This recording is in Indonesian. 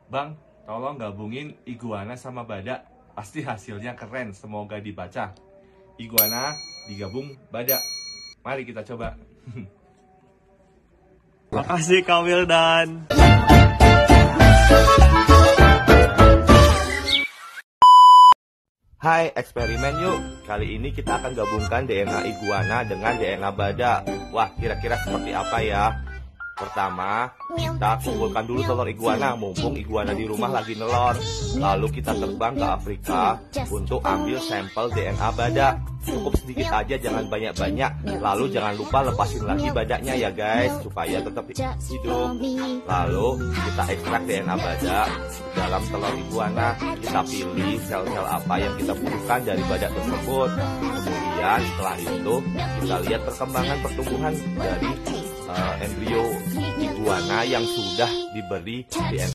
Bang, tolong gabungin iguana sama badak. Pasti hasilnya keren, semoga dibaca. Iguana digabung badak. Mari kita coba. Makasih Kak Wildan. Hai, eksperimen yuk. Kali ini kita akan gabungkan DNA iguana dengan DNA badak. Wah, kira-kira seperti apa ya? Pertama, kita kumpulkan dulu telur iguana, mumpung iguana di rumah lagi nelor. Lalu kita terbang ke Afrika untuk ambil sampel DNA badak. Cukup sedikit aja, jangan banyak-banyak. Lalu jangan lupa lepasin lagi badaknya ya guys, supaya tetap hidup. Lalu kita ekstrak DNA badak dalam telur iguana. Kita pilih sel-sel apa yang kita butuhkan dari badak tersebut. Kemudian setelah itu kita lihat perkembangan pertumbuhan dari embrio iguana yang sudah diberi DNA.